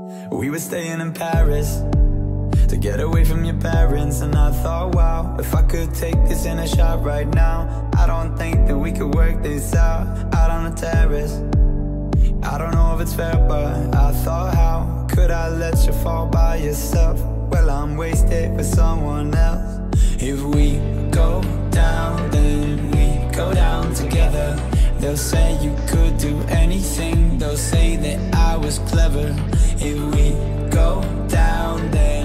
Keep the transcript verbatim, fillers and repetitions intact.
We were staying in Paris to get away from your parents, and I thought, wow, if I could take this in a shot right now, I don't think that we could work this out, out on the terrace. I don't know if it's fair, but I thought, how could I let you fall by yourself? Well, I'm wasted with someone else. If we go down, then we go down together. They'll say you could do anything, they'll say that I was clever. If we go down, then